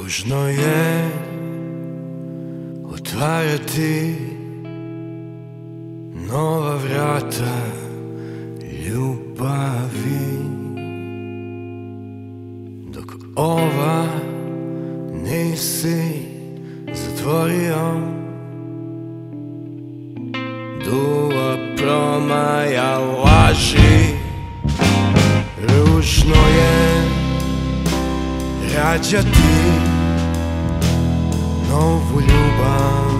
Ružno je otvarati nova vrata ljubavi, dok ova nisi zatvorio. Duva promaja laži. Ružno je rađati novu ljubav,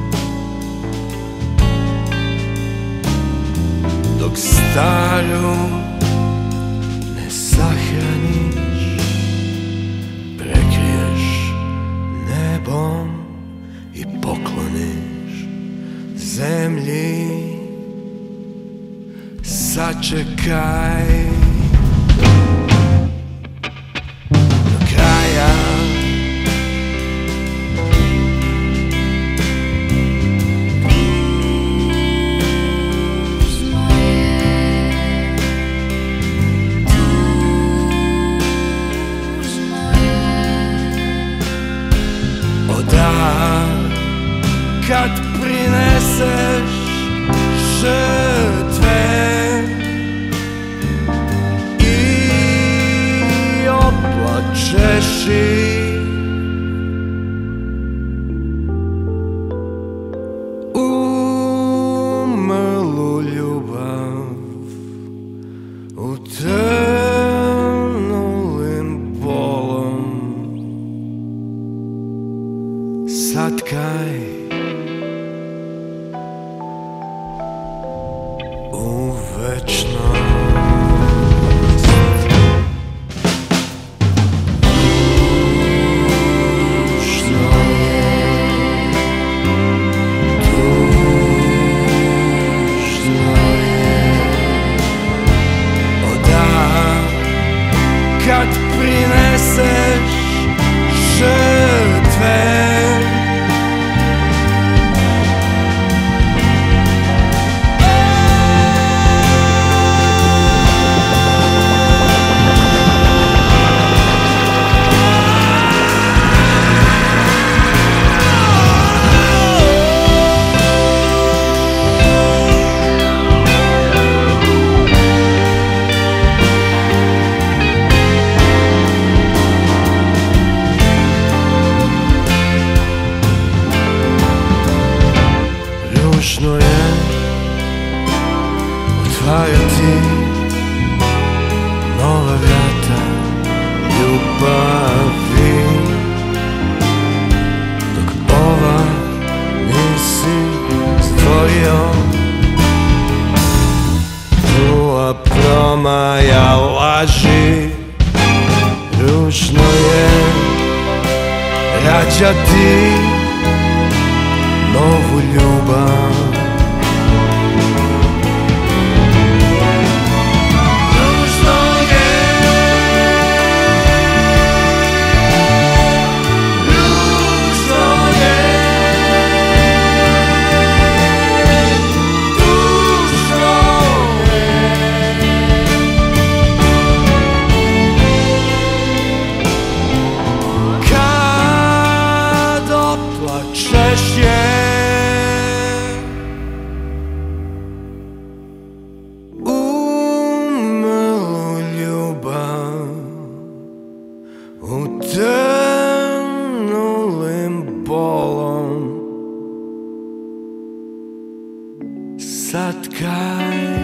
dok staru ne sahraniš, prekriješ nebom i pokloniš zemlji. Sačekaj do kraja. Kad prineseš žrtve i oplačeš ih, umrlu ljubav utrnulim bolom, satkaj u večnost. Tužno je, o da, kad prineseš žrtve ružno je otvarati nova vrata ljubavi, dok ova nisi stvorio. Duva promaja laži. Ružno je rađati novu ljubav, ružno je, ružno je, tužno je, kad oplačeš je, utrnulim bolom, satkaj